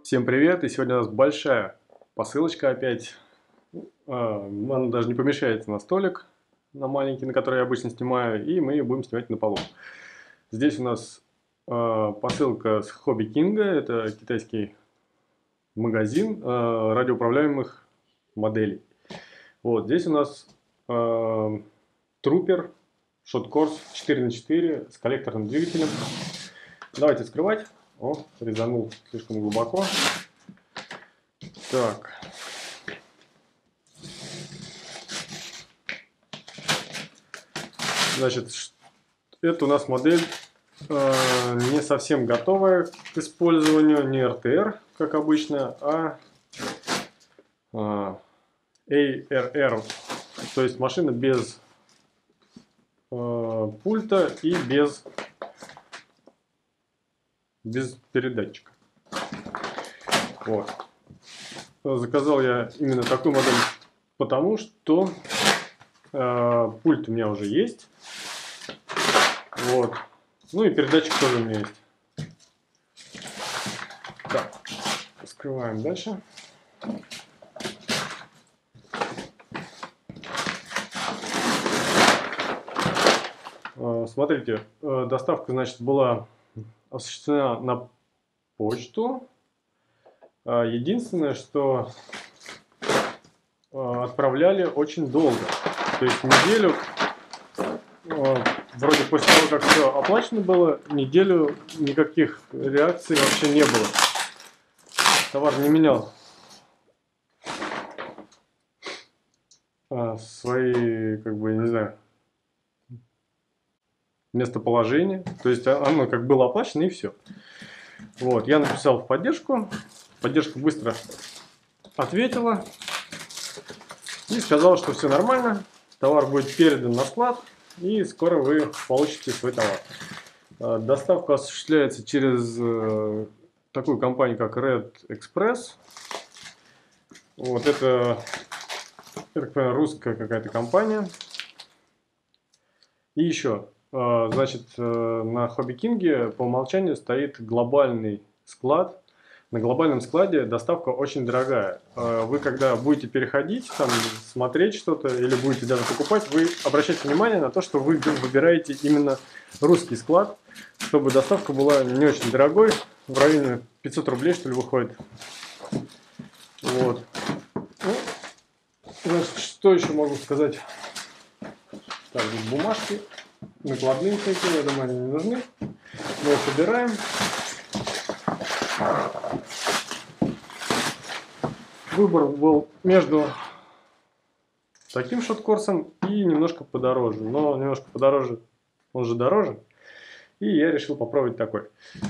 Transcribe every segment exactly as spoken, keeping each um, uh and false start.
Всем привет! И сегодня у нас большая посылочка опять. А, Она даже не помещается на столик, на маленький, на который я обычно снимаю, и мы ее будем снимать на полу. Здесь у нас а, посылка с Hobby King, это китайский магазин а, радиоуправляемых моделей. Вот здесь у нас а, Trooper Short Course четыре на четыре с коллекторным двигателем. Давайте вскрывать. О, резанул слишком глубоко. Так. Значит, это у нас модель э, не совсем готовая к использованию, не эр тэ эр, как обычно, а э, эй эр эр, то есть машина без э, пульта и без, без передатчика. Вот. Заказал я именно такую модель, потому что э, пульт у меня уже есть. Вот. Ну и передатчик тоже у меня есть. Так, скрываем дальше. Э, смотрите, э, доставка, значит, была осуществлена на почту. Единственное, что отправляли очень долго. То есть неделю, вроде после того, как все оплачено было, неделю никаких реакций вообще не было. Товар не менял свои, как бы, не знаю, местоположение. То есть оно как было оплачено и все. Вот, я написал в поддержку. Поддержка быстро ответила и сказала, что все нормально, товар будет передан на склад, и скоро вы получите свой товар. Доставка осуществляется через такую компанию, как Red Express. Вот это, я так понимаю, русская какая-то компания. И еще, значит, на Hobby King по умолчанию стоит глобальный склад. На глобальном складе доставка очень дорогая. Вы, когда будете переходить, там, смотреть что-то или будете даже покупать, вы обращайте внимание на то, что вы выбираете именно русский склад, чтобы доставка была не очень дорогой, в районе пятьсот рублей, что ли, выходит. Вот. Ну, значит, что еще могу сказать? Так, здесь бумажки, накладные такие, я думаю, они не нужны. Мы их собираем. Выбор был между таким шорткорсом и немножко подороже. Но немножко подороже, он же дороже. И я решил попробовать такой.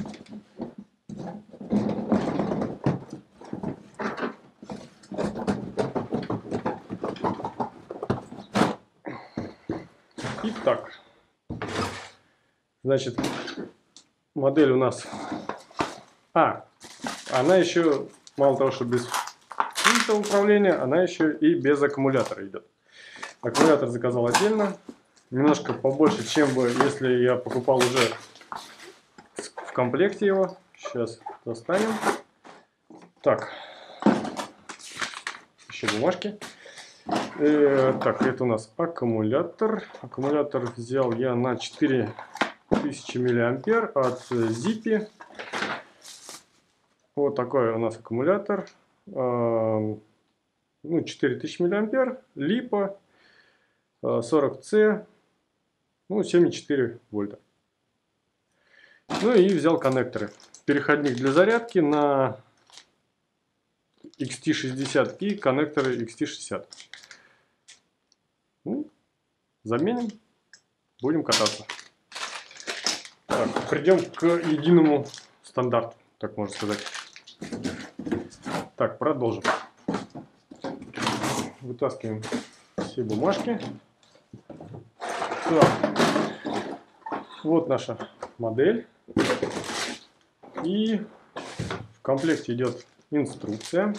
Итак, значит, модель у нас... А, она еще, мало того, что без пульта управления, она еще и без аккумулятора идет. Аккумулятор заказал отдельно, немножко побольше, чем бы, если я покупал уже в комплекте его. Сейчас достанем. Так, еще бумажки. Э, так, это у нас аккумулятор. Аккумулятор взял я на четыре тысячи миллиампер от Zippy. Вот такой у нас аккумулятор. Ну, четыре тысячи миллиампер, липа, сорок це, ну, семь и четыре вольта. Ну и взял коннекторы. Переходник для зарядки на икс ти шестьдесят и коннекторы икс ти шестьдесят. Ну, заменим, будем кататься. Так, придем к единому стандарту, так можно сказать. Так, продолжим. Вытаскиваем все бумажки. Так. Вот наша модель. И в комплекте идет инструкция.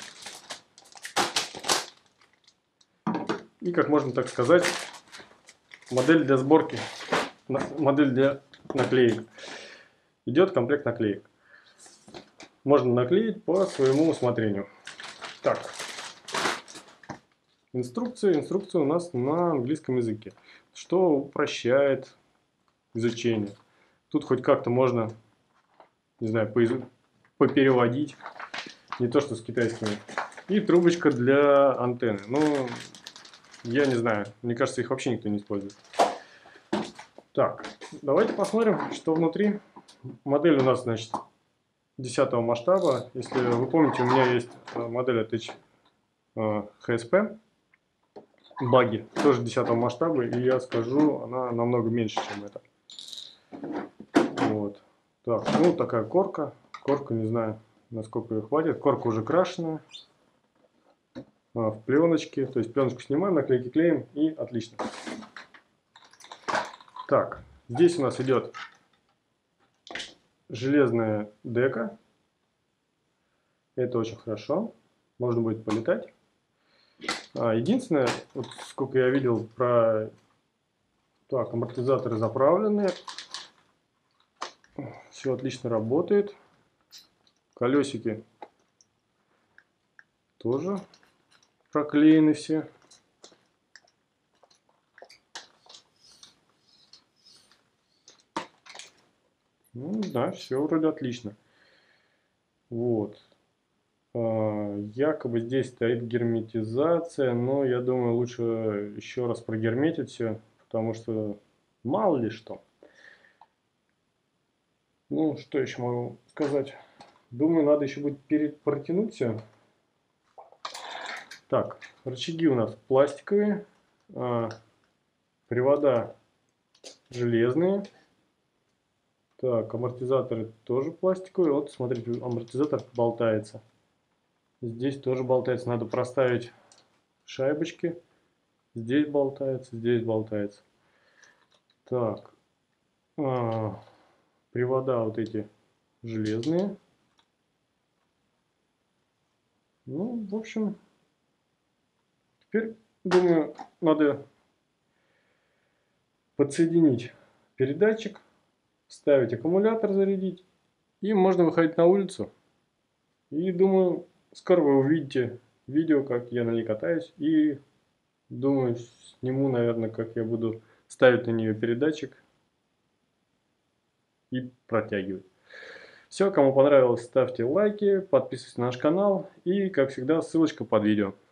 И, как можно так сказать, модель для сборки, модель для наклеек. Идет комплект наклеек. можно наклеить по своему усмотрению. Так, инструкция. Инструкция у нас на английском языке, что упрощает изучение. Тут хоть как-то можно, не знаю, попереводить, не то что с китайскими. И трубочка для антенны. Ну, я не знаю, мне кажется, их вообще никто не использует. Так, давайте посмотрим, что внутри. Модель у нас, значит, десятого масштаба. Если вы помните, у меня есть модель от эйч эс пи. Баги, тоже десятого масштаба, и я скажу, она намного меньше, чем это. Вот. Так, ну такая корка. Корка, не знаю, насколько ее хватит. Корка уже крашеная. А, в пленочке. То есть пленочку снимаем, наклейки клеим, и отлично. Так, здесь у нас идет железная дека. Это очень хорошо. Можно будет полетать. А, единственное, вот сколько я видел про... Так, амортизаторы заправлены. Все отлично работает. Колесики тоже проклеены все. Ну да, все вроде отлично. Вот. А, якобы здесь стоит герметизация, но я думаю, лучше еще раз прогерметить все, потому что мало ли что. Ну, что еще могу сказать? Думаю, надо еще будет перед протянуть все. Так, рычаги у нас пластиковые, а, привода железные. Так, амортизаторы тоже пластиковые. Вот, смотрите, амортизатор болтается. Здесь тоже болтается. Надо проставить шайбочки. Здесь болтается, здесь болтается. Так, а, привода вот эти железные. Ну, в общем, теперь, думаю, надо подсоединить передатчик, вставить аккумулятор, зарядить, и можно выходить на улицу. И думаю, скоро вы увидите видео, как я на ней катаюсь, и думаю, сниму, наверное, как я буду ставить на нее передатчик и протягивать. Все, кому понравилось, ставьте лайки, подписывайтесь на наш канал, и, как всегда, ссылочка под видео.